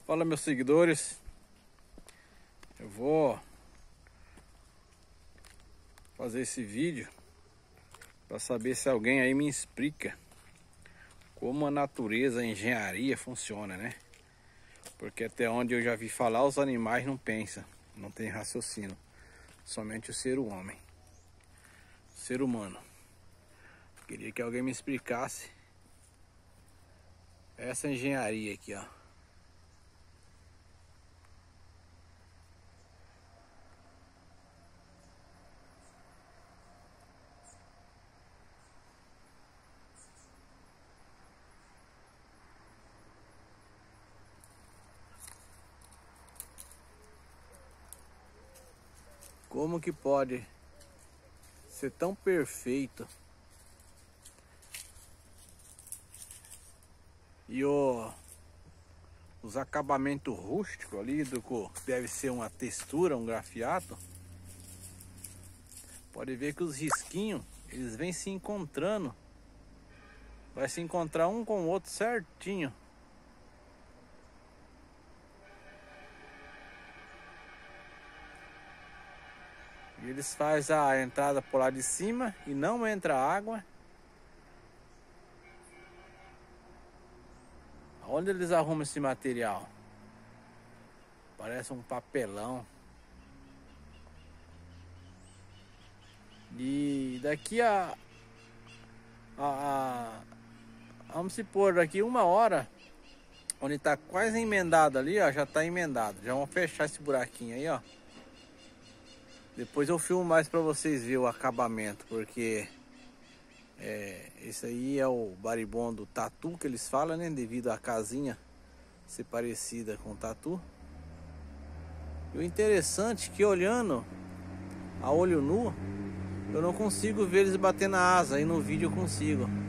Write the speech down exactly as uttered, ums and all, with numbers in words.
Fala, meus seguidores. Eu vou fazer esse vídeo para saber se alguém aí me explica como a natureza, a engenharia funciona, né? Porque até onde eu já vi falar, os animais não pensam, não tem raciocínio, somente o ser homem, o ser humano. Queria que alguém me explicasse essa engenharia aqui, ó. Como que pode ser tão perfeito? E o, os acabamentos rústicos ali, do que deve ser uma textura, um grafiato. Pode ver que os risquinhos, eles vêm se encontrando. Vai se encontrar um com o outro certinho. E eles fazem a entrada por lá de cima e não entra água. Onde eles arrumam esse material? Parece um papelão. E daqui a, a, a vamos se pôr daqui uma hora, onde tá quase emendado ali, ó, já tá emendado. Já vamos fechar esse buraquinho aí, ó. Depois eu filmo mais para vocês verem o acabamento, porque é, esse aí é o baribondo tatu que eles falam, né? Devido à casinha ser parecida com tatu. E o interessante é que olhando a olho nu, eu não consigo ver eles batendo na asa, aí no vídeo eu consigo.